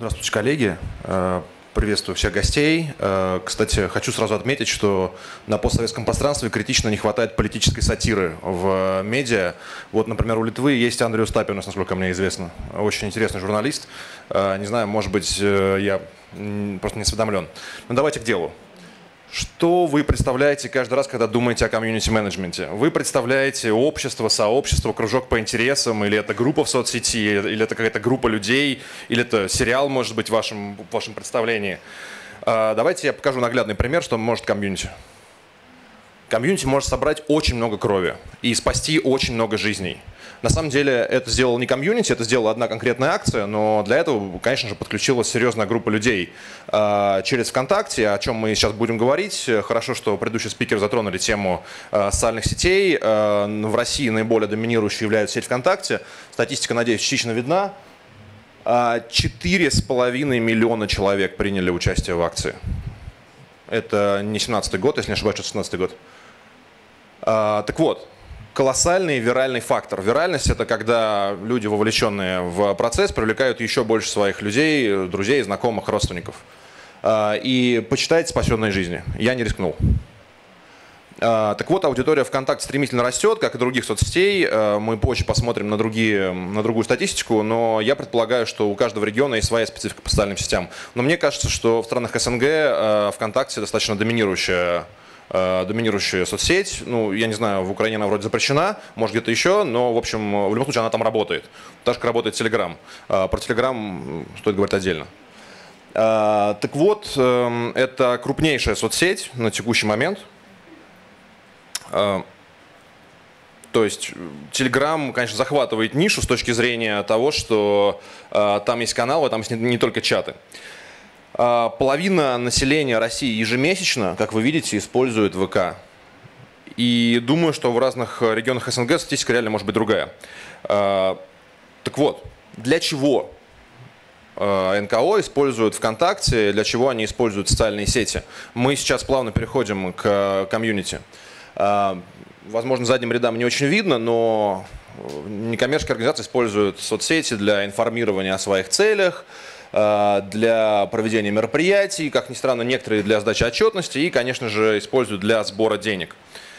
Здравствуйте, коллеги. Приветствую всех гостей. Кстати, хочу сразу отметить, что на постсоветском пространстве критично не хватает политической сатиры в медиа. Вот, например, у Литвы есть Андрей Стапинус, насколько мне известно. Очень интересный журналист. Не знаю, может быть, я просто не осведомлен. Но давайте к делу. Что вы представляете каждый раз, когда думаете о комьюнити-менеджменте? Вы представляете общество, сообщество, кружок по интересам, или это группа в соцсети, или это какая-то группа людей, или это сериал, может быть, в вашем представлении? Давайте я покажу наглядный пример, что может комьюнити. Комьюнити может собрать очень много крови и спасти очень много жизней. На самом деле это сделал не комьюнити, это сделала одна конкретная акция, но для этого, конечно же, подключилась серьезная группа людей через ВКонтакте, о чем мы сейчас будем говорить. Хорошо, что предыдущие спикеры затронули тему социальных сетей. В России наиболее доминирующей является сеть ВКонтакте. Статистика, надеюсь, частично видна. 4,5 миллиона человек приняли участие в акции. Это не 17-й год, если не ошибаюсь, это 16-й год. Так вот. Колоссальный виральный фактор. Виральность – это когда люди, вовлеченные в процесс, привлекают еще больше своих людей, друзей, знакомых, родственников. И почитайте «Спасенные жизни». Я не рискнул. Так вот, аудитория ВКонтакте стремительно растет, как и других соцсетей. Мы позже посмотрим на другую статистику, но я предполагаю, что у каждого региона есть своя специфика по социальным сетям. Но мне кажется, что в странах СНГ ВКонтакте достаточно доминирующая соцсеть. Ну, я не знаю, в Украине она вроде запрещена, может где-то еще, но, в общем, в любом случае она там работает. Так же, как работает Telegram. Про Telegram стоит говорить отдельно. Так вот, это крупнейшая соцсеть на текущий момент. То есть Telegram, конечно, захватывает нишу с точки зрения того, что там есть каналы, там есть не только чаты. Половина населения России ежемесячно, как вы видите, использует ВК. И думаю, что в разных регионах СНГ статистика реально может быть другая. Так вот, для чего НКО используют ВКонтакте, для чего они используют социальные сети? Мы сейчас плавно переходим к комьюнити. Возможно, задним рядам не очень видно, но некоммерческие организации используют соцсети для информирования о своих целях, для проведения мероприятий, как ни странно, некоторые для сдачи отчетности и, конечно же, используют для сбора денег.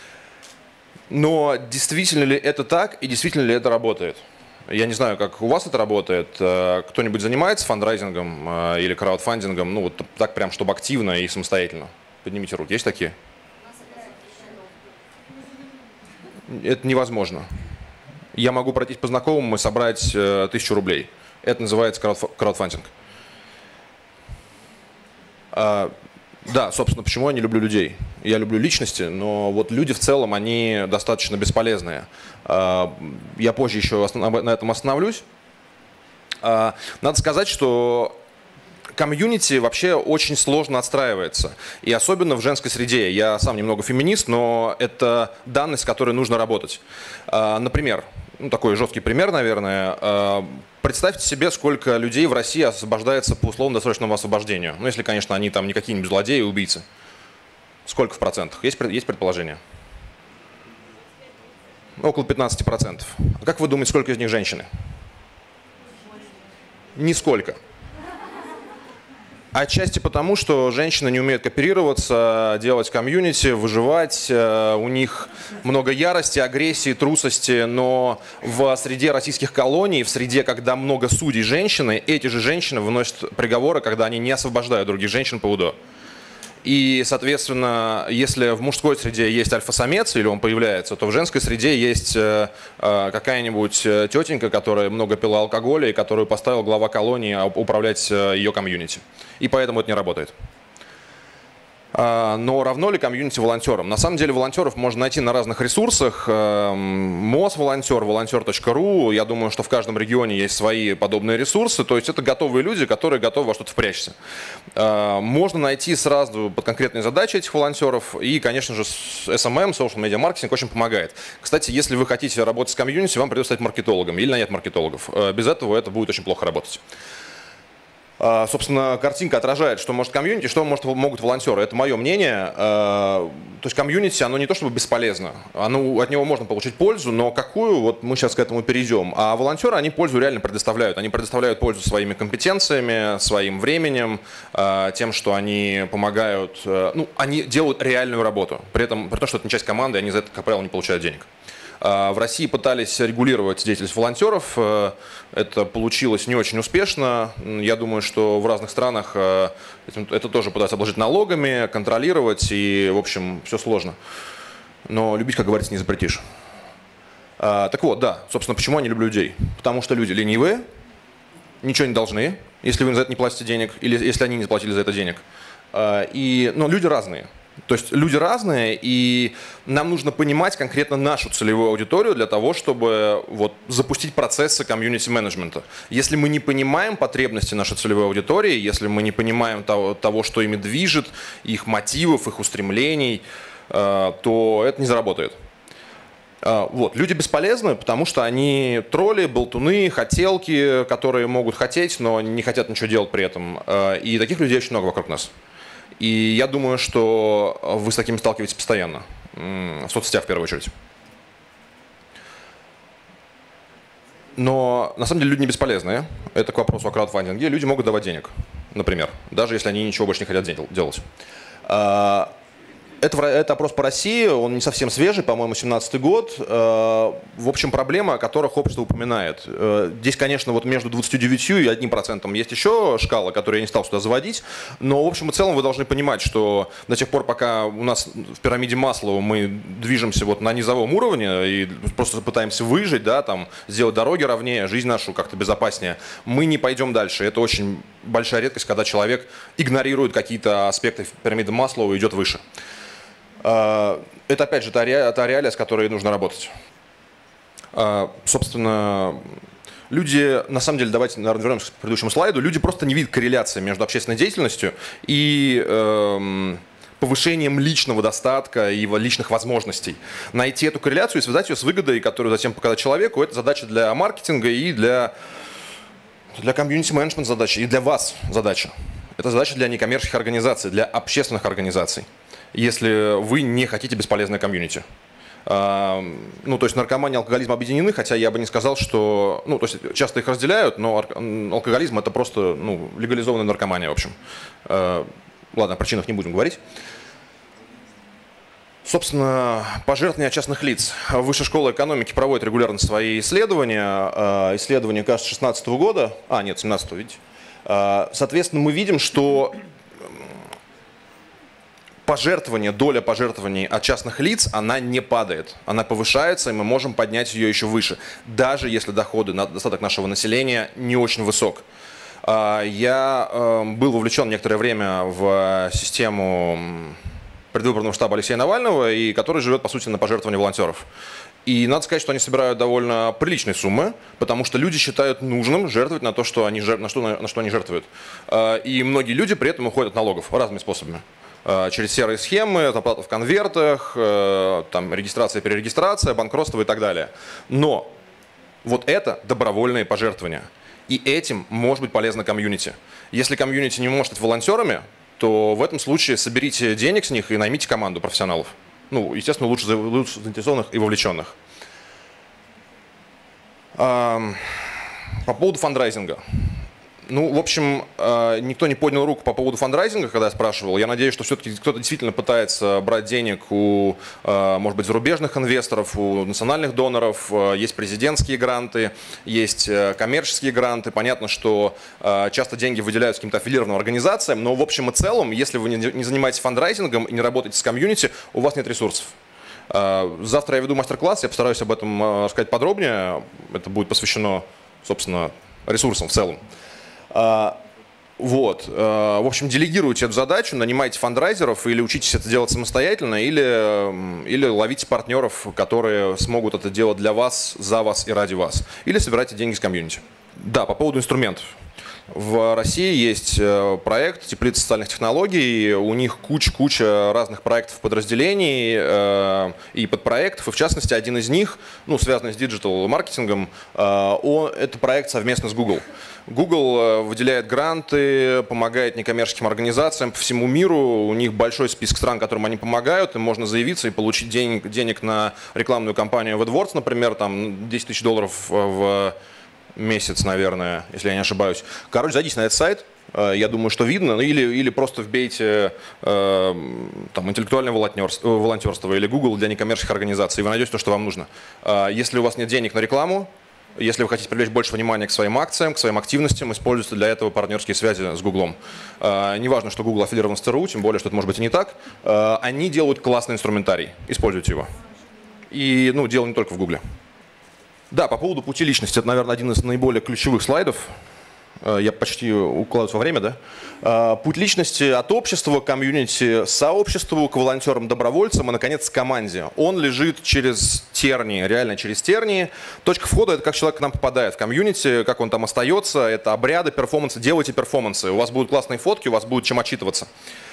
Но действительно ли это так и действительно ли это работает? Я не знаю, как у вас это работает. Кто-нибудь занимается фандрайзингом или краудфандингом? Ну, вот так прям, чтобы активно и самостоятельно. Поднимите руки. Есть такие? Это невозможно. Я могу пройтись по знакомым и собрать 1000 рублей. Это называется краудфандинг. Да, собственно, почему я не люблю людей? Я люблю личности, но вот люди в целом, они достаточно бесполезные. Я позже еще на этом остановлюсь. Надо сказать, что комьюнити вообще очень сложно отстраивается. И особенно в женской среде. Я сам немного феминист, но это данность, с которой нужно работать. Например, такой жесткий пример, наверное. Представьте себе, сколько людей в России освобождается по условно-досрочному освобождению. Ну, если, конечно, они там не какие-нибудь злодеи и убийцы. Сколько в процентах? Есть предположение? Около 15%. А как вы думаете, сколько из них женщины? Нисколько. Отчасти потому, что женщины не умеют кооперироваться, делать комьюнити, выживать. У них много ярости, агрессии, трусости. Но в среде российских колоний, в среде, когда много судей женщины, эти же женщины выносят приговоры, когда они не освобождают других женщин по УДО. И, соответственно, если в мужской среде есть альфа-самец, или он появляется, то в женской среде есть какая-нибудь тетенька, которая много пила алкоголя и которую поставил глава колонии управлять ее комьюнити. И поэтому это не работает. Но равно ли комьюнити волонтерам? На самом деле волонтеров можно найти на разных ресурсах. МОЗ-волонтер, волонтер.ру. Я думаю, что в каждом регионе есть свои подобные ресурсы. То есть это готовые люди, которые готовы во что-то впрячься. Можно найти сразу под конкретные задачи этих волонтеров. И, конечно же, SMM, Social Media Marketing, очень помогает. Кстати, если вы хотите работать с комьюнити, вам придется стать маркетологом или нанять маркетологов. Без этого это будет очень плохо работать. Собственно, картинка отражает, что может комьюнити, что могут волонтеры. Это мое мнение. То есть комьюнити, оно не то чтобы бесполезно. От него можно получить пользу, но какую, вот мы сейчас к этому перейдем. А волонтеры, они пользу реально предоставляют. Они предоставляют пользу своими компетенциями, своим временем, тем, что они помогают, они делают реальную работу. При том, что это не часть команды, они за это, как правило, не получают денег. В России пытались регулировать деятельность волонтеров. Это получилось не очень успешно. Я думаю, что в разных странах это тоже пытаются обложить налогами, контролировать, и, в общем, все сложно. Но любить, как говорится, не запретишь. Так вот, да, собственно, почему я не люблю людей? Потому что люди ленивые, ничего не должны, если вы за это не платите денег, или если они не заплатили за это денег. Но люди разные. То есть люди разные, и нам нужно понимать конкретно нашу целевую аудиторию для того, чтобы запустить процессы комьюнити-менеджмента. Если мы не понимаем потребности нашей целевой аудитории, если мы не понимаем того, что ими движет, их мотивов, их устремлений, то это не заработает. Люди бесполезны, потому что они тролли, болтуны, хотелки, которые могут хотеть, но не хотят ничего делать при этом. И таких людей очень много вокруг нас. И я думаю, что вы с такими сталкиваетесь постоянно, в соцсетях в первую очередь. Но на самом деле люди не бесполезные. Это к вопросу о краудфандинге. Люди могут давать денег, например, даже если они ничего больше не хотят делать. Это опрос по России, он не совсем свежий, по-моему, 2017 год. В общем, проблемы, о которых общество упоминает. Здесь, конечно, между 29 и 1% есть еще шкала, которую я не стал сюда заводить. Но, в общем и целом, вы должны понимать, что до тех пор, пока у нас в пирамиде Маслоу мы движемся на низовом уровне и просто пытаемся выжить, сделать дороги ровнее, жизнь нашу как-то безопаснее, мы не пойдем дальше. Это очень большая редкость, когда человек игнорирует какие-то аспекты пирамиды Маслоу и идет выше. Это, опять же, та реалия, с которой нужно работать. Собственно, люди, на самом деле, давайте, наверное, вернемся к предыдущему слайду, люди просто не видят корреляции между общественной деятельностью и повышением личного достатка и его личных возможностей. Найти эту корреляцию и связать ее с выгодой, которую затем показать человеку, это задача для маркетинга и для комьюнити-менеджмент задача, и для вас задача. Это задача для некоммерческих организаций, для общественных организаций, если вы не хотите бесполезное комьюнити. То есть наркомания и алкоголизм объединены, хотя я бы не сказал, что... то есть часто их разделяют, но алкоголизм это просто легализованная наркомания, в общем. Ладно, о причинах не будем говорить. Собственно, пожертвования от частных лиц. Высшая школа экономики проводит регулярно свои исследования. Исследование, кажется, 2016 года. Нет, 2017, видите. Соответственно, мы видим, что доля пожертвований от частных лиц, она не падает. Она повышается, и мы можем поднять ее еще выше, даже если доходы, достаток нашего населения не очень высок. Я был вовлечен некоторое время в систему предвыборного штаба Алексея Навального, и который живет, по сути, на пожертвования волонтеров. И надо сказать, что они собирают довольно приличные суммы, потому что люди считают нужным жертвовать на то, на что они жертвуют. И многие люди при этом уходят от налогов разными способами. Через серые схемы, оплата в конвертах, регистрация, перерегистрация, банкротство и так далее. Но это добровольные пожертвования. И этим может быть полезно комьюнити. Если комьюнити не может быть волонтерами, то в этом случае соберите денег с них и наймите команду профессионалов. Естественно, лучше заинтересованных и вовлеченных. По поводу фандрайзинга. В общем, никто не поднял руку по поводу фандрайзинга, когда я спрашивал. Я надеюсь, что все-таки кто-то действительно пытается брать денег у, может быть, зарубежных инвесторов, у национальных доноров. Есть президентские гранты, есть коммерческие гранты. Понятно, что часто деньги выделяются каким-то аффилированным организациям, но в общем и целом, если вы не занимаетесь фандрайзингом и не работаете с комьюнити, у вас нет ресурсов. Завтра я веду мастер-класс, я постараюсь об этом рассказать подробнее. Это будет посвящено, собственно, ресурсам в целом. В общем, делегируйте эту задачу, нанимайте фандрайзеров или учитесь это делать самостоятельно, или ловите партнеров, которые смогут это делать для вас, за вас и ради вас. Или собирайте деньги с комьюнити. Да, по поводу инструментов. В России есть проект «Теплица социальных технологий». У них куча разных проектов, подразделений и подпроектов. И в частности, один из них, ну, связанный с диджитал-маркетингом, это проект совместно с Google. Google выделяет гранты, помогает некоммерческим организациям по всему миру. У них большой список стран, которым они помогают. Им можно заявиться и получить денег на рекламную кампанию в AdWords, например, там $10 тысяч в месяц, наверное, если я не ошибаюсь. Короче, зайдите на этот сайт, я думаю, что видно, или просто вбейте там, интеллектуальное волонтерство или Google для некоммерческих организаций, и вы найдете то, что вам нужно. Если у вас нет денег на рекламу, если вы хотите привлечь больше внимания к своим акциям, к своим активностям, используйте для этого партнерские связи с Гуглом. Неважно, что Google аффилирован с ЦРУ, тем более, что это может быть и не так. Они делают классный инструментарий, используйте его. И дело не только в Гугле. Да, по поводу пути личности, это, наверное, один из наиболее ключевых слайдов. Я почти укладываюсь во время, да? Путь личности от общества к комьюнити, сообществу, к волонтерам, добровольцам и, наконец, к команде. Он лежит через тернии, реально через тернии. Точка входа – это как человек к нам попадает в комьюнити, как он там остается, это обряды, перформансы. Делайте перформансы, у вас будут классные фотки, у вас будет чем отчитываться.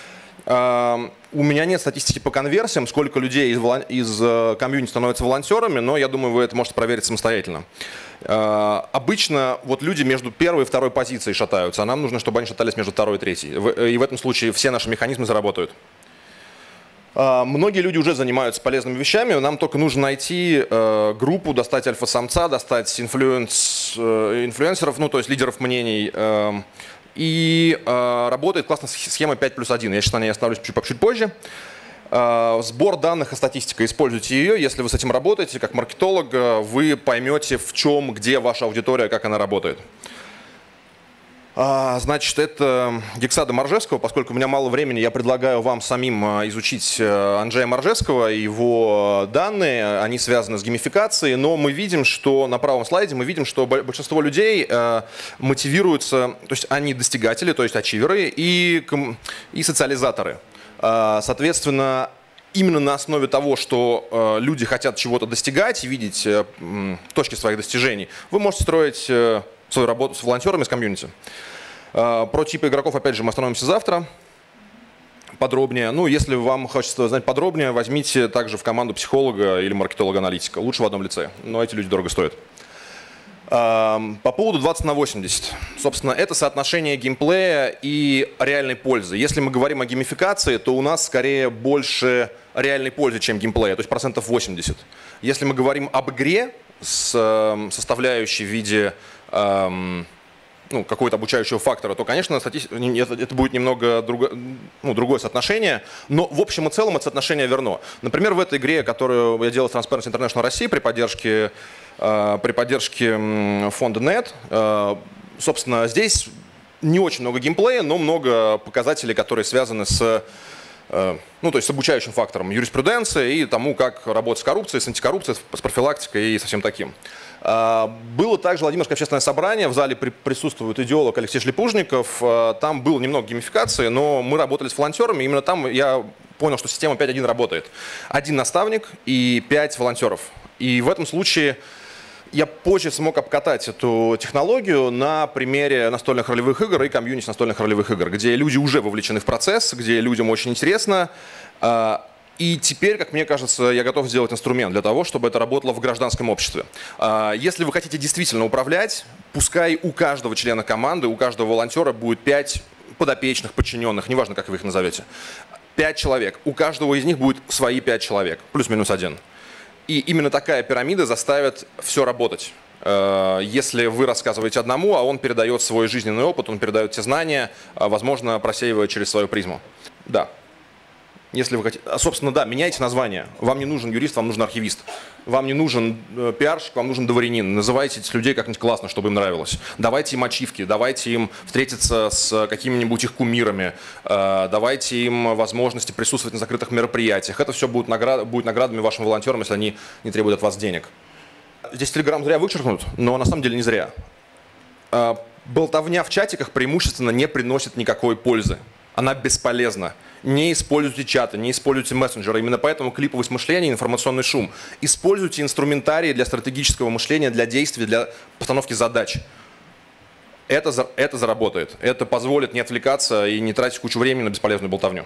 У меня нет статистики по конверсиям, сколько людей из комьюнити становятся волонтерами, но я думаю, вы это можете проверить самостоятельно. Обычно вот люди между первой и второй позицией шатаются, а нам нужно, чтобы они шатались между второй и третьей. И в этом случае все наши механизмы заработают. Многие люди уже занимаются полезными вещами, нам только нужно найти группу, достать альфа-самца, достать инфлюенсеров, ну то есть лидеров мнений. И работает классная схема 5+1. Я сейчас на ней остановлюсь чуть позже. Сбор данных и статистика. Используйте ее. Если вы с этим работаете, как маркетолог, вы поймете, в чем, где ваша аудитория, как она работает. Значит, это Гексада Маржевского. Поскольку у меня мало времени, я предлагаю вам самим изучить Анджея Маржевского и его данные. Они связаны с геймификацией, но мы видим, что на правом слайде мы видим, что большинство людей мотивируются, то есть они достигатели, то есть ачиверы и социализаторы. Соответственно, именно на основе того, что люди хотят чего-то достигать и видеть точки своих достижений, вы можете строить свою работу с волонтерами, с комьюнити. Про типы игроков, опять же, мы остановимся завтра подробнее. Ну, если вам хочется знать подробнее, возьмите также в команду психолога или маркетолога-аналитика. Лучше в одном лице, но эти люди дорого стоят. По поводу 20/80. Собственно, это соотношение геймплея и реальной пользы. Если мы говорим о геймификации, то у нас скорее больше реальной пользы, чем геймплея, то есть 80%. Если мы говорим об игре с составляющей в виде какого-то обучающего фактора, то, конечно, это будет немного другое соотношение, но в общем и целом это соотношение верно. Например, в этой игре, которую я делал с Transparency International России при поддержке фонда NET, собственно, здесь не очень много геймплея, но много показателей, которые связаны с с обучающим фактором юриспруденции и тому, как работать с коррупцией, с антикоррупцией, с профилактикой и со всем таким. Было также Владимирское общественное собрание, в зале присутствует идеолог Алексей Шлепужников, там было немного геймификации, но мы работали с волонтерами, именно там я понял, что система 5.1 работает. 1 наставник и 5 волонтеров. И в этом случае я позже смог обкатать эту технологию на примере настольных ролевых игр и комьюнити настольных ролевых игр, где люди уже вовлечены в процесс, где людям очень интересно. И теперь, как мне кажется, я готов сделать инструмент для того, чтобы это работало в гражданском обществе. Если вы хотите действительно управлять, пускай у каждого члена команды, у каждого волонтера будет 5 подопечных, подчиненных, неважно, как вы их назовете. 5 человек. У каждого из них будет свои 5 человек, плюс-минус 1. И именно такая пирамида заставит все работать. Если вы рассказываете одному, а он передает свой жизненный опыт, он передает те знания, возможно, просеивая через свою призму. Да. Если вы хотите, собственно, да, меняйте название. Вам не нужен юрист, вам нужен архивист. Вам не нужен пиарщик, вам нужен дворянин. Называйте этих людей как-нибудь классно, чтобы им нравилось. Давайте им ачивки, давайте им встретиться с какими-нибудь их кумирами, давайте им возможности присутствовать на закрытых мероприятиях. Это все будет наградами вашим волонтерам, если они не требуют от вас денег. Здесь Telegram зря вычеркнут, но на самом деле не зря. Болтовня в чатиках преимущественно не приносит никакой пользы. Она бесполезна. Не используйте чаты, не используйте мессенджеры. Именно поэтому клиповость мышления, информационный шум. Используйте инструментарии для стратегического мышления, для действий, для постановки задач. это заработает. Это позволит не отвлекаться и не тратить кучу времени на бесполезную болтовню.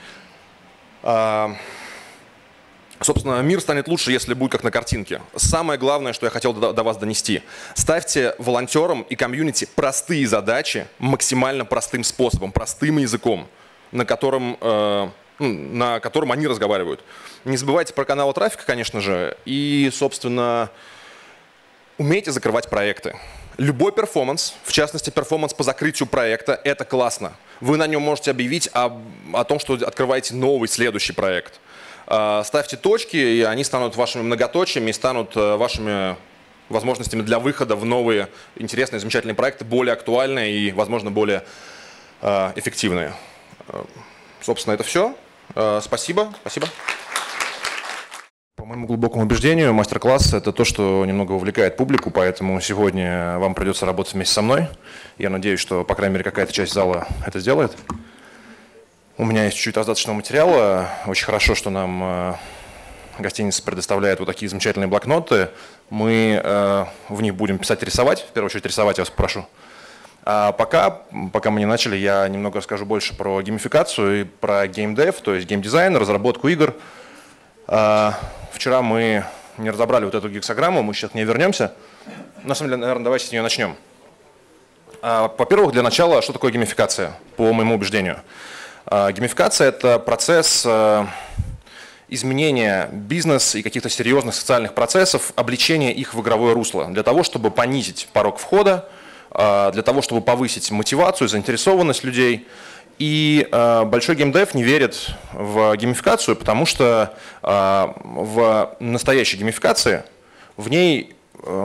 Собственно, мир станет лучше, если будет как на картинке. Самое главное, что я хотел до вас донести. Ставьте волонтерам и комьюнити простые задачи максимально простым способом, простым языком, на котором они разговаривают. Не забывайте про каналы трафика, конечно же, и, собственно, умейте закрывать проекты. Любой перформанс, в частности перформанс по закрытию проекта, это классно. Вы на нем можете объявить о том, что открываете новый, следующий проект. Ставьте точки, и они станут вашими многоточиями, и станут вашими возможностями для выхода в новые интересные, замечательные проекты, более актуальные и, возможно, более эффективные. Собственно, это все. Спасибо. По моему глубокому убеждению, мастер-класс – это то, что немного увлекает публику, поэтому сегодня вам придется работать вместе со мной. Я надеюсь, что, по крайней мере, какая-то часть зала это сделает. У меня есть чуть-чуть раздаточного материала. Очень хорошо, что нам гостиница предоставляет вот такие замечательные блокноты. Мы в них будем писать и рисовать. В первую очередь рисовать я вас попрошу. А пока мы не начали, я немного расскажу больше про геймификацию и про геймдев, то есть геймдизайн, разработку игр. Вчера мы не разобрали вот эту гексограмму, мы сейчас к ней вернемся. На самом деле, наверное, давайте с нее начнем. Во-первых, для начала, что такое геймификация, по моему убеждению? Геймификация – это процесс изменения бизнеса и каких-то серьезных социальных процессов, обличения их в игровое русло, для того, чтобы понизить порог входа, для того, чтобы повысить мотивацию, заинтересованность людей. И большой геймдев не верит в геймификацию, потому что в настоящей геймификации в ней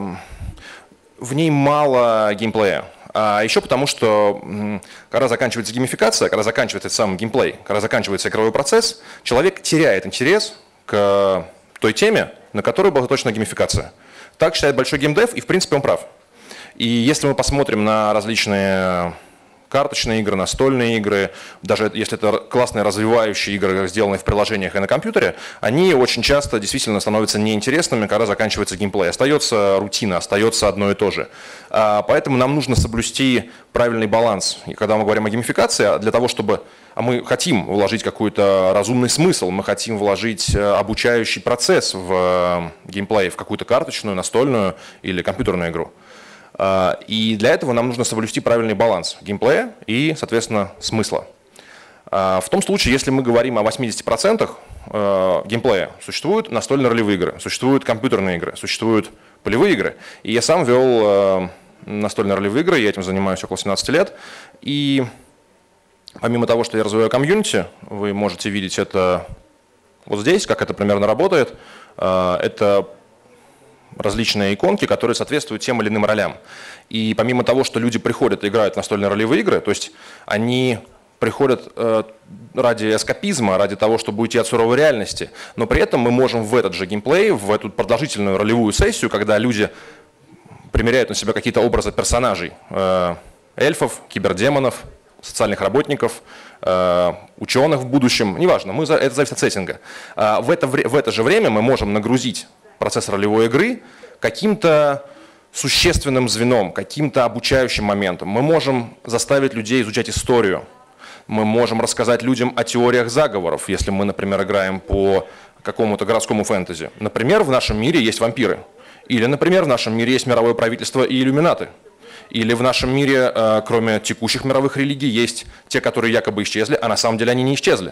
мало геймплея. А еще потому, что когда заканчивается геймификация, когда заканчивается сам геймплей, когда заканчивается игровой процесс, человек теряет интерес к той теме, на которой была точно геймификация. Так считает большой геймдев, и в принципе он прав. И если мы посмотрим на различные карточные игры, настольные игры, даже если это классные развивающие игры, сделанные в приложениях и на компьютере, они очень часто действительно становятся неинтересными, когда заканчивается геймплей. Остается рутина, остается одно и то же. Поэтому нам нужно соблюсти правильный баланс. И когда мы говорим о геймификации, для того, чтобы мы хотим вложить какой-то разумный смысл, мы хотим вложить обучающий процесс в геймплей, в какую-то карточную, настольную или компьютерную игру. И для этого нам нужно соблюсти правильный баланс геймплея и, соответственно, смысла. В том случае, если мы говорим о 80% геймплея, существуют настольно-ролевые игры, существуют компьютерные игры, существуют полевые игры. И я сам вел настольно-ролевые игры, я этим занимаюсь около 17 лет. И помимо того, что я развиваю комьюнити, вы можете видеть это вот здесь, как это примерно работает. Это различные иконки, которые соответствуют тем или иным ролям. И помимо того, что люди приходят и играют в настольные ролевые игры, то есть они приходят ради эскапизма, ради того, чтобы уйти от суровой реальности, но при этом мы можем в этот же геймплей, в эту продолжительную ролевую сессию, когда люди примеряют на себя какие-то образы персонажей, эльфов, кибердемонов, социальных работников, ученых в будущем, неважно, это зависит от сеттинга. В это же время мы можем нагрузить процесс ролевой игры каким-то существенным звеном, каким-то обучающим моментом. Мы можем заставить людей изучать историю. Мы можем рассказать людям о теориях заговоров, если мы, например, играем по какому-то городскому фэнтези. Например, в нашем мире есть вампиры. Или, например, в нашем мире есть мировое правительство и иллюминаты. Или в нашем мире, кроме текущих мировых религий, есть те, которые якобы исчезли, а на самом деле они не исчезли.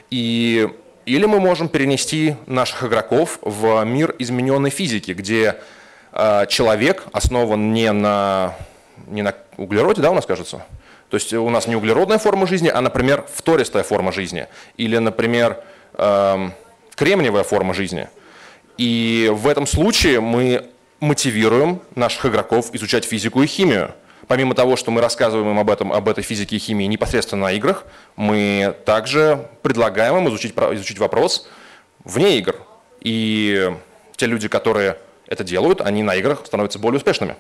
Или мы можем перенести наших игроков в мир измененной физики, где человек основан не на углероде, да, у нас кажется? То есть у нас не углеродная форма жизни, а, например, фтористая форма жизни. Или, например, кремниевая форма жизни. И в этом случае мы мотивируем наших игроков изучать физику и химию. Помимо того, что мы рассказываем им об этой физике и химии непосредственно на играх, мы также предлагаем им изучить вопрос вне игр. И те люди, которые это делают, они на играх становятся более успешными.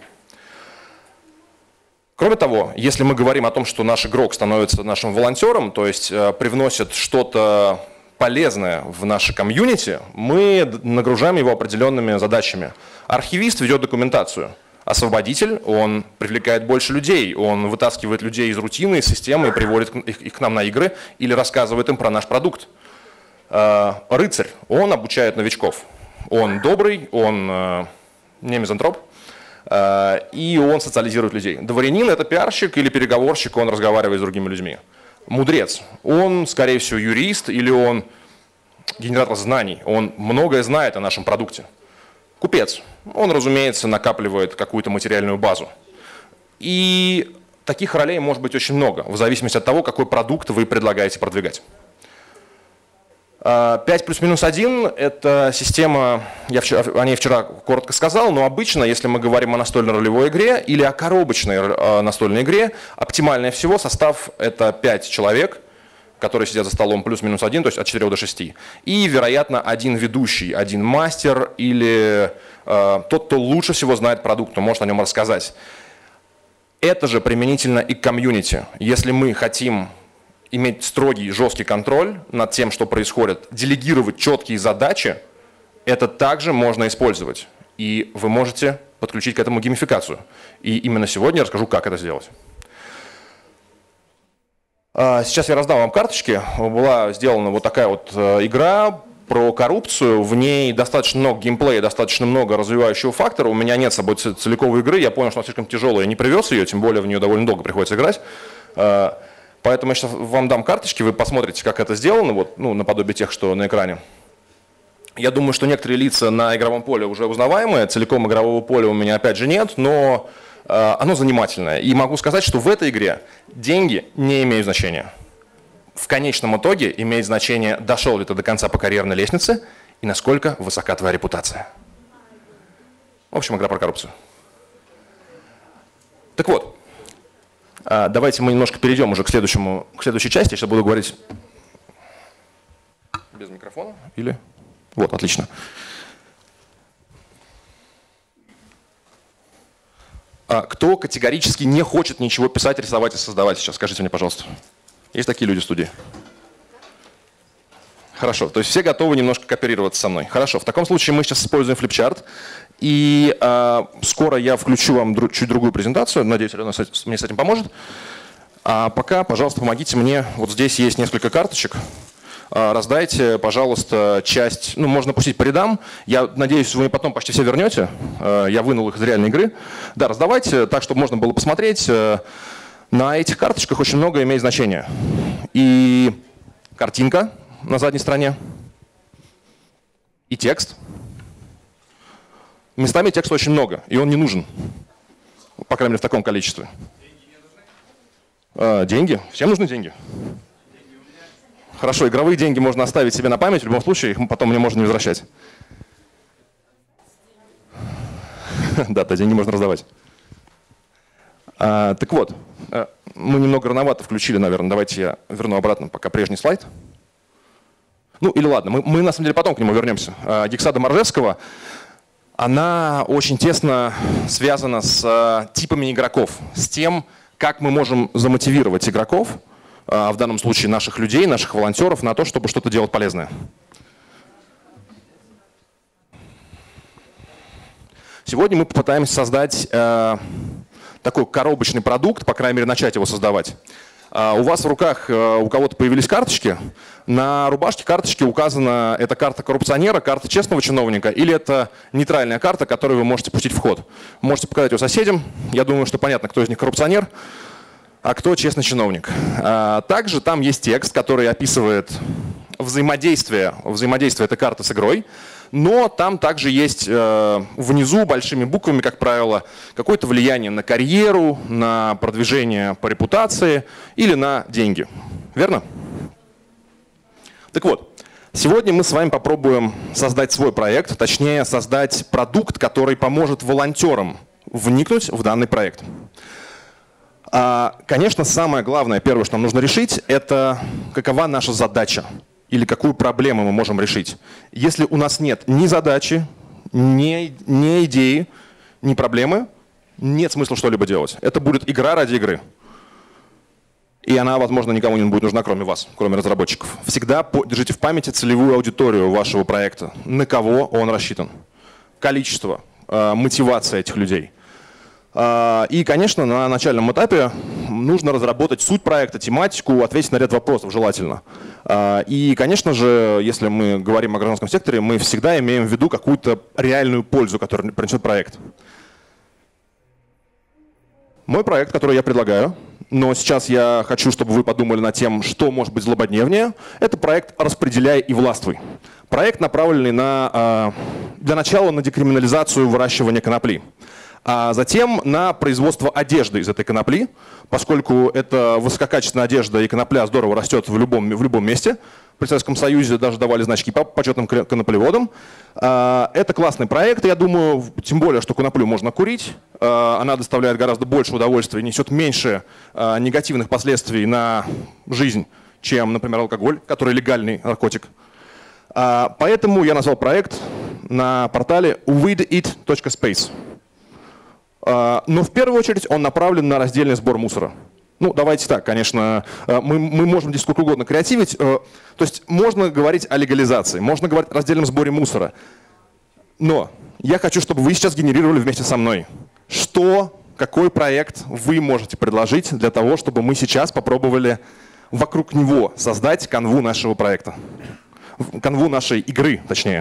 Кроме того, если мы говорим о том, что наш игрок становится нашим волонтером, то есть привносит что-то полезное в наше комьюнити, мы нагружаем его определенными задачами. Архивист ведет документацию. Освободитель, он привлекает больше людей, он вытаскивает людей из рутины, из системы и приводит их к нам на игры или рассказывает им про наш продукт. Рыцарь, он обучает новичков. Он добрый, он не мизантроп, и он социализирует людей. Дворянин – это пиарщик или переговорщик, он разговаривает с другими людьми. Мудрец, он, скорее всего, юрист или он генератор знаний, он многое знает о нашем продукте. Купец, он, разумеется, накапливает какую-то материальную базу. И таких ролей может быть очень много, в зависимости от того, какой продукт вы предлагаете продвигать. 5 плюс-минус 1 – это система, я о ней вчера коротко сказал, но обычно, если мы говорим о настольной ролевой игре или о коробочной настольной игре, оптимальнее всего состав – это 5 человек, которые сидят за столом плюс-минус 1, то есть от 4 до 6. И, вероятно, один ведущий, один мастер или тот, кто лучше всего знает продукт, кто может о нем рассказать. Это же применительно и к комьюнити. Если мы хотим иметь строгий, жесткий контроль над тем, что происходит, делегировать четкие задачи, это также можно использовать. И вы можете подключить к этому геймификацию. И именно сегодня я расскажу, как это сделать. Сейчас я раздам вам карточки. Была сделана вот такая вот игра про коррупцию. В ней достаточно много геймплея, достаточно много развивающего фактора. У меня нет с собой целиковой игры. Я понял, что она слишком тяжелая, я не привез ее, тем более в нее довольно долго приходится играть. Поэтому я сейчас вам дам карточки, вы посмотрите, как это сделано, вот, ну, наподобие тех, что на экране. Я думаю, что некоторые лица на игровом поле уже узнаваемые, целиком игрового поля у меня опять же нет, но оно занимательное. И могу сказать, что в этой игре деньги не имеют значения. В конечном итоге имеет значение, дошел ли ты до конца по карьерной лестнице и насколько высока твоя репутация. В общем, игра про коррупцию. Так вот. Давайте мы немножко перейдем уже к следующей части. Я сейчас буду говорить без микрофона. Или? Вот, отлично. Кто категорически не хочет ничего писать, рисовать и создавать сейчас? Скажите мне, пожалуйста. Есть такие люди в студии? Хорошо, то есть все готовы немножко кооперироваться со мной. Хорошо, в таком случае мы сейчас используем флипчарт. И скоро я включу вам чуть другую презентацию. Надеюсь, Алена мне с этим поможет. А пока, пожалуйста, помогите мне. Вот здесь есть несколько карточек. Раздайте, пожалуйста, часть. Ну, можно пустить по рядам. Я надеюсь, вы потом почти все вернете. Я вынул их из реальной игры. Да, раздавайте так, чтобы можно было посмотреть. На этих карточках очень много имеет значение. И картинка на задней стороне. И текст. Местами текста очень много, и он не нужен. По крайней мере, в таком количестве. Деньги? Всем нужны деньги. Хорошо, игровые деньги можно оставить себе на память, в любом случае, их потом мне можно не возвращать. Да, деньги можно раздавать. Так вот, мы немного рановато включили, наверное. Давайте я верну обратно пока прежний слайд. Ну или ладно, мы на самом деле потом к нему вернемся. Гексада Моржевского. Она очень тесно связана с типами игроков, с тем, как мы можем замотивировать игроков, в данном случае наших людей, наших волонтеров, на то, чтобы что-то делать полезное. Сегодня мы попытаемся создать такой коробочный продукт, по крайней мере, начать его создавать. У вас в руках, у кого-то появились карточки. На рубашке карточки указана, это карта коррупционера, карта честного чиновника, или это нейтральная карта, которую вы можете пустить в ход. Можете показать ее соседям. Я думаю, что понятно, кто из них коррупционер, а кто честный чиновник. Также там есть текст, который описывает взаимодействие этой карты с игрой. Но там также есть внизу большими буквами, как правило, какое-то влияние на карьеру, на продвижение по репутации или на деньги. Верно? Так вот, сегодня мы с вами попробуем создать свой проект, точнее создать продукт, который поможет волонтерам вникнуть в данный проект. Конечно, самое главное, первое, что нам нужно решить, это какова наша задача. Или какую проблему мы можем решить. Если у нас нет ни задачи, ни идеи, ни проблемы, нет смысла что-либо делать. Это будет игра ради игры. И она, возможно, никому не будет нужна, кроме вас, кроме разработчиков. Всегда держите в памяти целевую аудиторию вашего проекта. На кого он рассчитан. Количество, мотивация этих людей. И, конечно, на начальном этапе нужно разработать суть проекта, тематику, ответить на ряд вопросов желательно. И, конечно же, если мы говорим о гражданском секторе, мы всегда имеем в виду какую-то реальную пользу, которую принесет проект. Мой проект, который я предлагаю, но сейчас я хочу, чтобы вы подумали над тем, что может быть злободневнее, это проект «Распределяй и властвуй». Проект, направленный для начала на декриминализацию выращивания конопли, а затем на производство одежды из этой конопли, поскольку это высококачественная одежда и конопля здорово растет в любом месте. При Советском Союзе даже давали значки почетным коноплеводам. Это классный проект, я думаю, тем более, что коноплю можно курить. Она доставляет гораздо больше удовольствия, несет меньше негативных последствий на жизнь, чем, например, алкоголь, который легальный наркотик. Поэтому я назвал проект на портале weedit.space. Но в первую очередь он направлен на раздельный сбор мусора. Ну, давайте так, конечно, мы можем здесь сколько угодно креативить. То есть можно говорить о легализации, можно говорить о раздельном сборе мусора. Но я хочу, чтобы вы сейчас генерировали вместе со мной. Какой проект вы можете предложить для того, чтобы мы сейчас попробовали вокруг него создать канву нашего проекта? Канву нашей игры, точнее.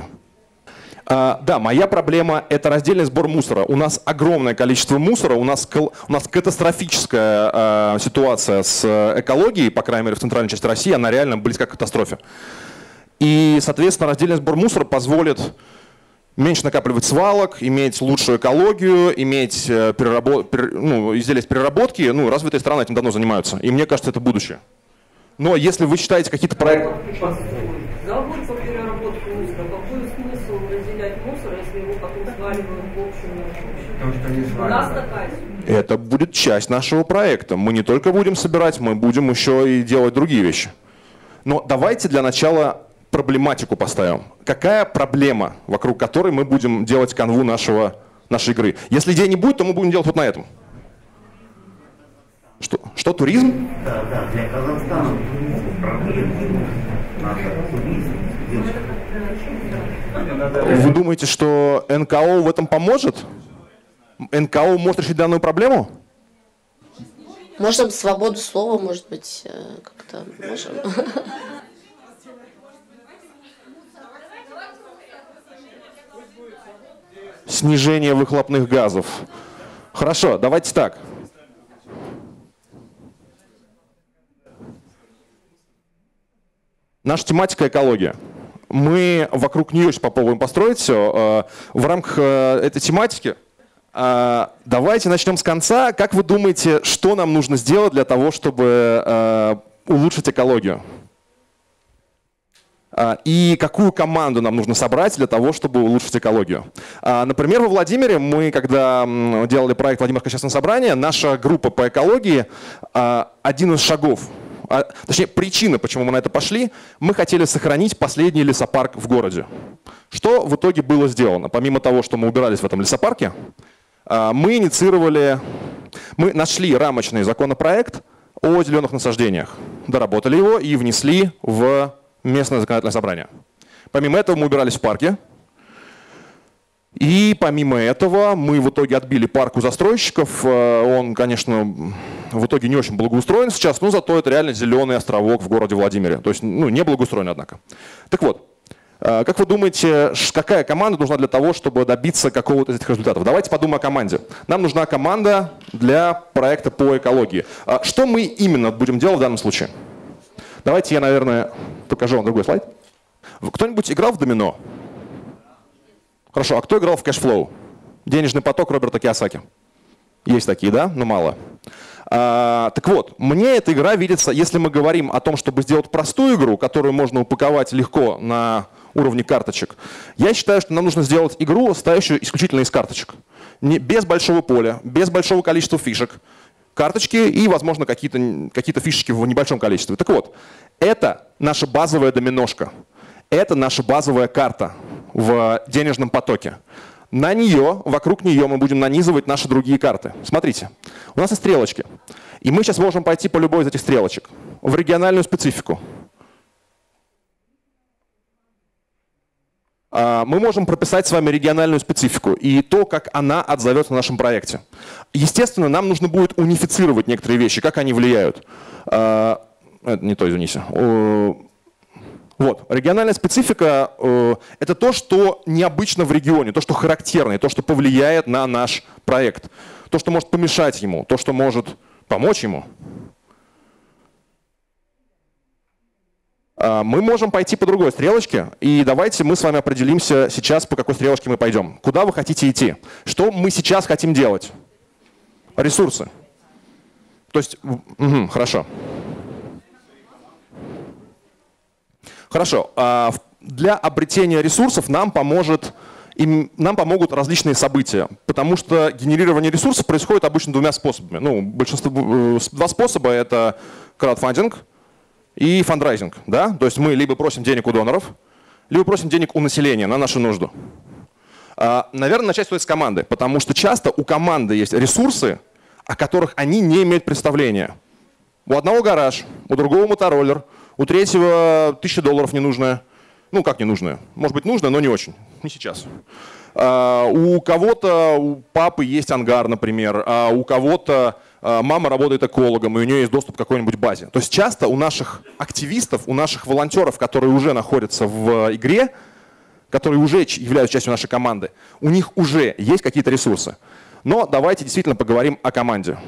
Да, моя проблема – это раздельный сбор мусора. У нас огромное количество мусора, у нас катастрофическая ситуация с экологией, по крайней мере, в центральной части России, она реально близка к катастрофе. И, соответственно, раздельный сбор мусора позволит меньше накапливать свалок, иметь лучшую экологию, иметь изделия с переработки. Ну, развитые страны этим давно занимаются. И мне кажется, это будущее. Но если вы считаете какие-то проекты… Завод по переработке мусора. Какой смысл разделять мусор, если его потом сваливают в общем? У нас такая ситуация. Это будет часть нашего проекта. Мы не только будем собирать, мы будем еще и делать другие вещи. Но давайте для начала проблематику поставим. Какая проблема, вокруг которой мы будем делать канву нашей игры? Если идей не будет, то мы будем делать вот на этом. Что туризм? Да, для Казахстана проблема. Вы думаете, что НКО в этом поможет? НКО может решить данную проблему? Можем свободу слова, может быть, как-то можем. Снижение выхлопных газов. Хорошо, давайте так. Наша тематика — экология. Мы вокруг нее сейчас попробуем построить все. В рамках этой тематики давайте начнем с конца. Как вы думаете, что нам нужно сделать для того, чтобы улучшить экологию? И какую команду нам нужно собрать для того, чтобы улучшить экологию? Например, во Владимире мы, когда делали проект «Владимирское общественное собрание», наша группа по экологии, один из шагов, точнее, причина, почему мы на это пошли, мы хотели сохранить последний лесопарк в городе. Что в итоге было сделано? Помимо того, что мы убирались в этом лесопарке, мы нашли рамочный законопроект о зеленых насаждениях, доработали его и внесли в местное законодательное собрание. Помимо этого мы убирались в парке. И помимо этого мы в итоге отбили парк у застройщиков. Он, конечно, в итоге не очень благоустроен сейчас, но зато это реально зеленый островок в городе Владимире. То есть, не благоустроен, однако. Так вот, как вы думаете, какая команда нужна для того, чтобы добиться какого-то из этих результатов? Давайте подумаем о команде. Нам нужна команда для проекта по экологии. Что мы именно будем делать в данном случае? Давайте я, наверное, покажу вам другой слайд. Кто-нибудь играл в домино? Хорошо, а кто играл в кэшфлоу? Денежный поток Роберта Кийосаки. Есть такие, да? Но мало. Так вот, мне эта игра видится, если мы говорим о том, чтобы сделать простую игру, которую можно упаковать легко на уровне карточек, я считаю, что нам нужно сделать игру, состоящую исключительно из карточек. Без большого поля, без большого количества фишек. Карточки и, возможно, какие-то фишечки в небольшом количестве. Так вот, это наша базовая доминошка. Это наша базовая карта в денежном потоке. На нее, вокруг нее мы будем нанизывать наши другие карты. Смотрите, у нас есть стрелочки. И мы сейчас можем пойти по любой из этих стрелочек в региональную специфику. Мы можем прописать с вами региональную специфику и то, как она отзовется в нашем проекте. Естественно, нам нужно будет унифицировать некоторые вещи, как они влияют. Это не то, извините. Вот. Региональная специфика – это то, что необычно в регионе, то, что характерно, то, что повлияет на наш проект, то, что может помешать ему, то, что может помочь ему. Мы можем пойти по другой стрелочке, и давайте мы с вами определимся сейчас, по какой стрелочке мы пойдем. Куда вы хотите идти? Что мы сейчас хотим делать? Ресурсы. То есть, хорошо. Хорошо. Для обретения ресурсов нам помогут различные события, потому что генерирование ресурсов происходит обычно двумя способами. Ну, два способа – это краудфандинг и фандрайзинг. Да? То есть мы либо просим денег у доноров, либо просим денег у населения на нашу нужду. Наверное, начать стоит с команды, потому что часто у команды есть ресурсы, о которых они не имеют представления. У одного гараж, у другого мотороллер, у третьего $1000 ненужное. Ну, как ненужное? Может быть, нужное, но не очень. Не сейчас. У кого-то, у папы есть ангар, например, а у кого-то мама работает экологом, и у нее есть доступ к какой-нибудь базе. То есть часто у наших активистов, у наших волонтеров, которые уже находятся в игре, которые уже являются частью нашей команды, у них уже есть какие-то ресурсы. Но давайте действительно поговорим о команде.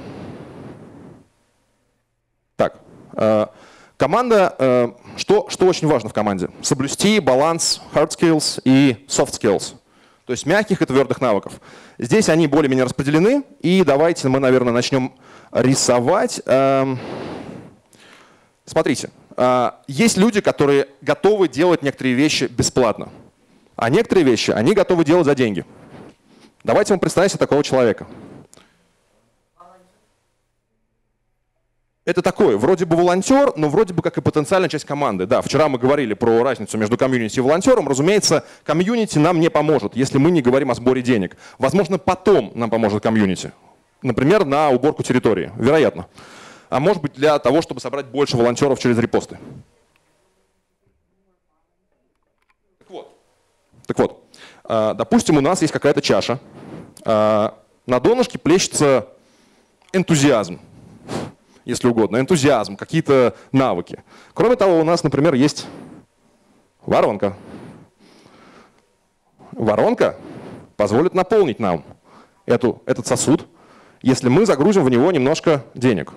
Так, команда, что очень важно в команде? Соблюсти баланс hard skills и soft skills. То есть мягких и твердых навыков. Здесь они более-менее распределены. И давайте мы, наверное, начнем рисовать. Смотрите, есть люди, которые готовы делать некоторые вещи бесплатно. А некоторые вещи они готовы делать за деньги. Давайте мы представим себе такого человека. Это такой, вроде бы волонтер, но вроде бы как и потенциальная часть команды. Да, вчера мы говорили про разницу между комьюнити и волонтером. Разумеется, комьюнити нам не поможет, если мы не говорим о сборе денег. Возможно, потом нам поможет комьюнити. Например, на уборку территории. Вероятно. А может быть, для того, чтобы собрать больше волонтеров через репосты. Так вот, допустим, у нас есть какая-то чаша. На донышке плещется энтузиазм. Если угодно, энтузиазм, какие-то навыки. Кроме того, у нас, например, есть воронка. Воронка позволит наполнить нам этот сосуд, если мы загрузим в него немножко денег.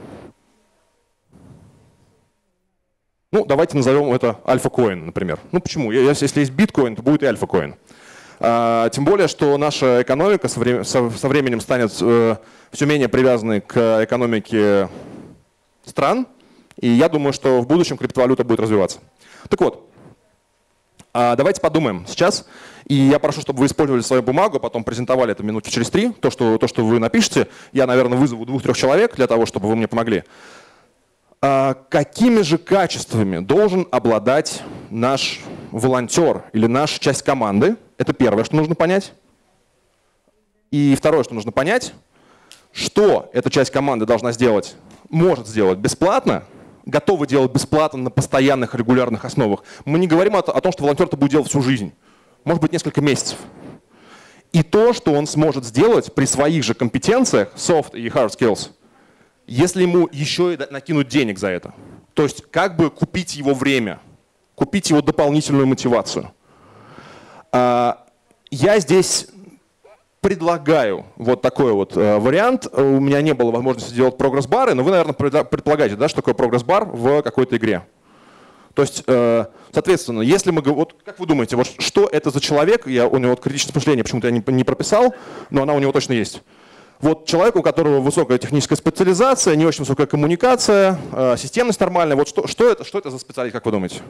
Ну, давайте назовем это альфа-коин, например. Ну, почему? Если есть биткоин, то будет и альфа-коин. Тем более, что наша экономика со временем станет все менее привязанной к экономике стран, и я думаю, что в будущем криптовалюта будет развиваться. Так вот, давайте подумаем сейчас, и я прошу, чтобы вы использовали свою бумагу, потом презентовали это минут через 3, то, что вы напишете. Я, наверное, вызову 2-3 человек для того, чтобы вы мне помогли. Какими же качествами должен обладать наш волонтер или наша часть команды? Это первое, что нужно понять. И второе, что нужно понять, что эта часть команды должна сделать, может сделать бесплатно, готова делать бесплатно на постоянных регулярных основах. Мы не говорим о том, что волонтер это будет делать всю жизнь. Может быть, несколько месяцев. И то, что он сможет сделать при своих же компетенциях, soft и hard skills, если ему еще и накинуть денег за это. То есть как бы купить его время, купить его дополнительную мотивацию. Я здесь предлагаю вот такой вот вариант. У меня не было возможности сделать прогресс-бары, но вы, наверное, предполагаете, да, что такое прогресс-бар в какой-то игре. То есть, соответственно, если мы... Вот как вы думаете, вот что это за человек? У него вот критичное мышление почему-то я не прописал, но она у него точно есть. Вот человек, у которого высокая техническая специализация, не очень высокая коммуникация, системность нормальная. Вот что это за специалист, как вы думаете?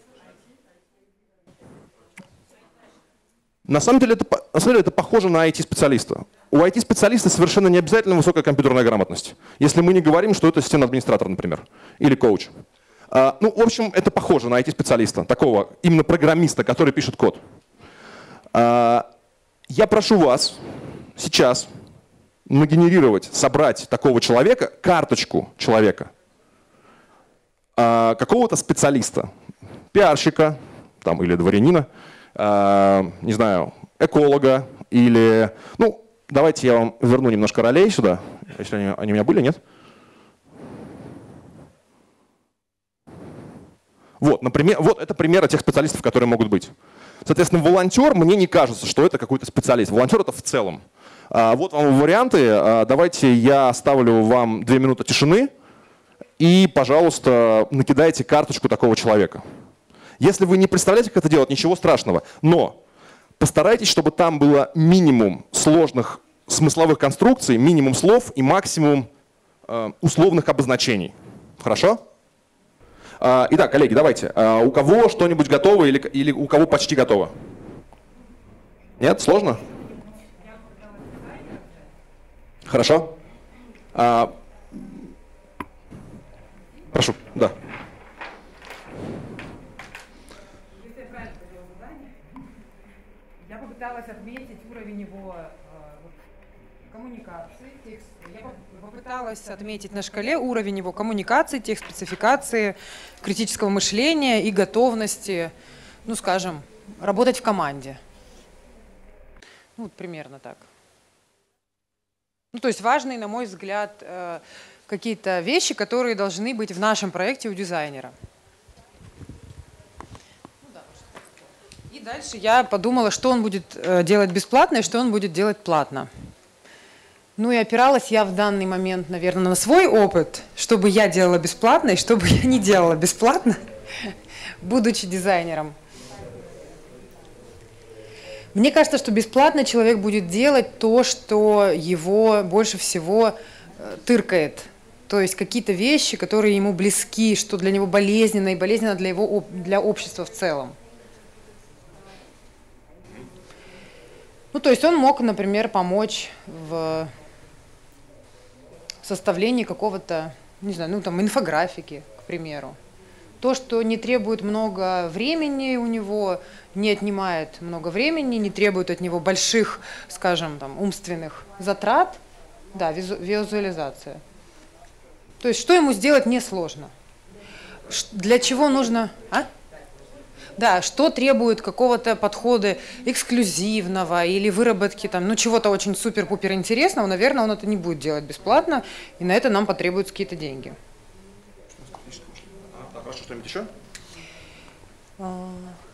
На самом деле это похоже на IT-специалиста. У IT-специалиста совершенно не обязательно высокая компьютерная грамотность. Если мы не говорим, что это системный администратор, например, или коуч. Ну, в общем, это похоже на IT-специалиста, такого именно программиста, который пишет код. Я прошу вас сейчас нагенерировать, собрать такого человека, карточку человека, какого-то специалиста, пиарщика там, или дворянина, не знаю, эколога или... Ну, давайте я вам верну немножко ролей сюда, если они у меня были, нет? Вот, например, вот это примеры тех специалистов, которые могут быть. Соответственно, волонтер, мне не кажется, что это какой-то специалист. Волонтер — это в целом. Вот вам варианты. Давайте я оставлю вам 2 минуты тишины и, пожалуйста, накидайте карточку такого человека. Если вы не представляете, как это делать, ничего страшного. Но постарайтесь, чтобы там было минимум сложных смысловых конструкций, минимум слов и максимум условных обозначений. Хорошо? Итак, коллеги, давайте. У кого что-нибудь готово или у кого почти готово? Нет? Сложно? Хорошо. Прошу, да. Если я правильно поняла задание, я попыталась отметить уровень его коммуникации, текст. Я попыталась отметить на шкале уровень его коммуникации, тех спецификации, критического мышления и готовности, ну, скажем, работать в команде. Ну, вот примерно так. Ну, то есть важные, на мой взгляд, какие-то вещи, которые должны быть в нашем проекте у дизайнера. И дальше я подумала, что он будет делать бесплатно и что он будет делать платно. Ну и опиралась я в данный момент, наверное, на свой опыт, что бы я делала бесплатно и что бы я не делала бесплатно, будучи дизайнером. Мне кажется, что бесплатно человек будет делать то, что его больше всего тыркает. То есть какие-то вещи, которые ему близки, что для него болезненно и болезненно для общества в целом. Ну, то есть он мог, например, помочь в составлении какого-то, не знаю, ну там инфографики, к примеру. То, что не требует много времени у него, не отнимает много времени, не требует от него больших, скажем, там, умственных затрат, да, визуализация. То есть что ему сделать несложно. Для чего нужно... Да, что требует какого-то подхода эксклюзивного или выработки там, ну, чего-то очень супер-пупер интересного, наверное, он это не будет делать бесплатно, и на это нам потребуются какие-то деньги. Хорошо, что-нибудь еще? Ну,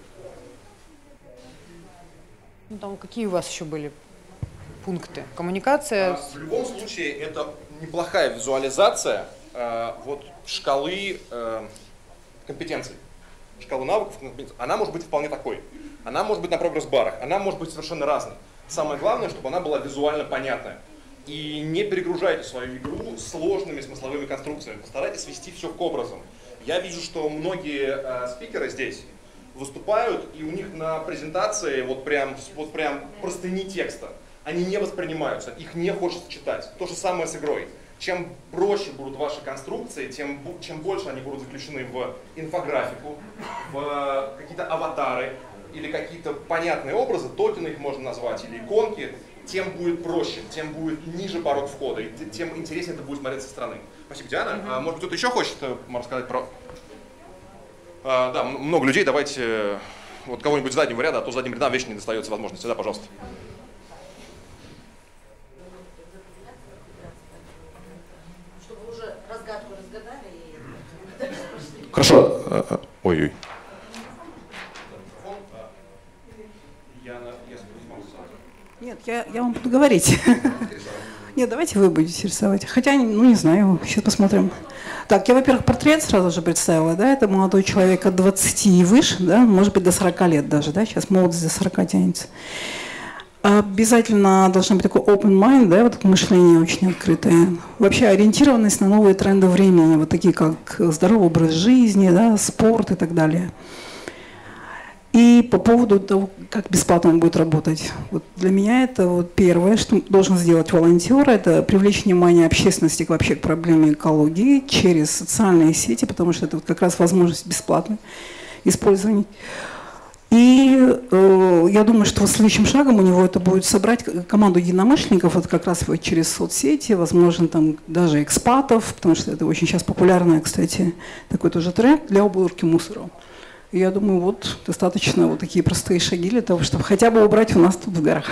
там какие у вас еще были пункты? Коммуникация? В любом случае, это неплохая визуализация вот шкалы компетенций. Шкала навыков, она может быть вполне такой. Она может быть на прогресс-барах, она может быть совершенно разной. Самое главное, чтобы она была визуально понятная. И не перегружайте свою игру сложными смысловыми конструкциями. Постарайтесь свести все к образам. Я вижу, что многие спикеры здесь выступают, и у них на презентации вот прям простыни текста. Они не воспринимаются, их не хочется читать. То же самое с игрой. Чем проще будут ваши конструкции, чем больше они будут заключены в инфографику, в какие-то аватары или какие-то понятные образы, токены их можно назвать, или иконки, тем будет проще, тем будет ниже порог входа, и тем интереснее это будет смотреться со стороны. Спасибо, Диана. Может быть, кто-то еще хочет рассказать про... Да, много людей, давайте вот кого-нибудь с заднего ряда, а то задним рядам вечно не достается возможности. Да, пожалуйста. Хорошо. Ой-ой. Нет, я вам буду говорить. Нет, давайте вы будете рисовать. Хотя, ну не знаю, сейчас посмотрим. Так, я, во-первых, портрет сразу же представила, да, это молодой человек от 20 и выше, да, может быть, до 40 лет даже, да, сейчас молодость до 40 тянется. Обязательно должен быть такой open mind, да, вот мышление очень открытое. Вообще ориентированность на новые тренды времени, вот такие как здоровый образ жизни, да, спорт и так далее. И по поводу того, как бесплатно он будет работать. Вот для меня это вот первое, что должен сделать волонтер, это привлечь внимание общественности вообще к проблеме экологии через социальные сети, потому что это вот как раз возможность бесплатно использования. И я думаю, что следующим шагом у него это будет собрать команду единомышленников, вот как раз вот через соцсети, возможно, там даже экспатов, потому что это очень сейчас популярный, кстати, такой тоже тренд для уборки мусора. И я думаю, вот достаточно вот такие простые шаги для того, чтобы хотя бы убрать у нас тут в горах.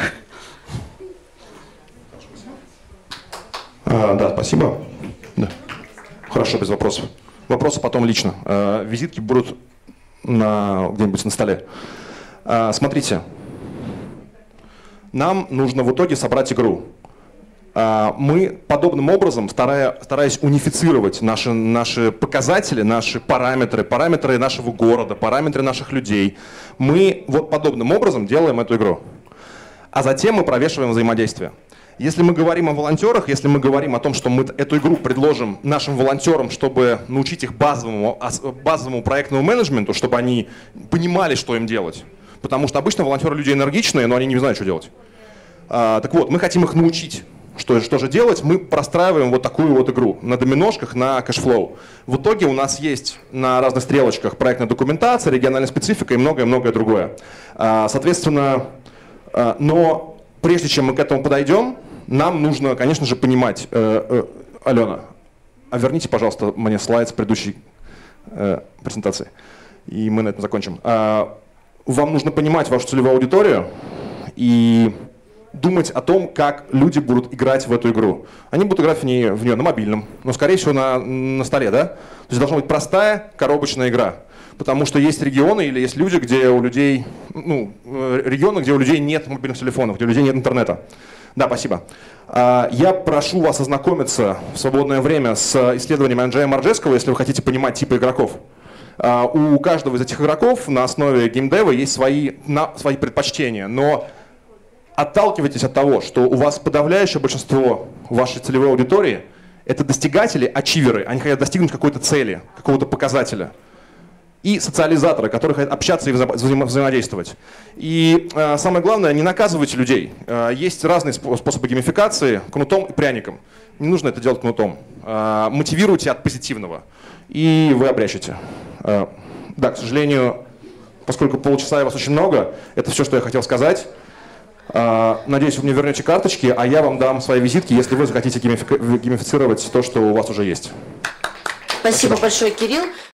Да, спасибо. Да. Хорошо, без вопросов. Вопросы потом лично. Визитки будут где-нибудь на столе. Смотрите, нам нужно в итоге собрать игру. Мы подобным образом, стараясь унифицировать наши показатели, наши параметры нашего города, параметры наших людей, мы вот подобным образом делаем эту игру. А затем мы провешиваем взаимодействие. Если мы говорим о волонтерах, если мы говорим о том, что мы эту игру предложим нашим волонтерам, чтобы научить их базовому проектному менеджменту, чтобы они понимали, что им делать. Потому что обычно волонтеры люди энергичные, но они не знают, что делать. Так вот, мы хотим их научить. Что же делать? Мы простраиваем вот такую вот игру на доминошках, на кэшфлоу. В итоге у нас есть на разных стрелочках проектная документация, региональная специфика и многое-многое другое. Соответственно, но прежде чем мы к этому подойдем, нам нужно, конечно же, понимать... Алена, верните, пожалуйста, мне слайд с предыдущей презентации, и мы на этом закончим. Вам нужно понимать вашу целевую аудиторию и думать о том, как люди будут играть в эту игру. Они будут играть в нее на мобильном, но, скорее всего, на столе, да? То есть должна быть простая коробочная игра. Потому что есть регионы или есть люди, где у людей, регионы, где у людей нет мобильных телефонов, где у людей нет интернета. Да, спасибо. Я прошу вас ознакомиться в свободное время с исследованием Анджея Марджеского, если вы хотите понимать типы игроков. У каждого из этих игроков на основе геймдева есть свои предпочтения, но отталкивайтесь от того, что у вас подавляющее большинство вашей целевой аудитории – это достигатели, ачиверы, они хотят достигнуть какой-то цели, какого-то показателя. И социализаторы, которые хотят общаться и взаимодействовать. И самое главное, не наказывайте людей. Есть разные способы геймификации, кнутом и пряником. Не нужно это делать кнутом. Мотивируйте от позитивного, и вы обрящете. Да, к сожалению, поскольку полчаса и вас очень много, это все, что я хотел сказать. Надеюсь, вы мне вернете карточки, а я вам дам свои визитки, если вы захотите геймифицировать то, что у вас уже есть. Спасибо большое, Кирилл.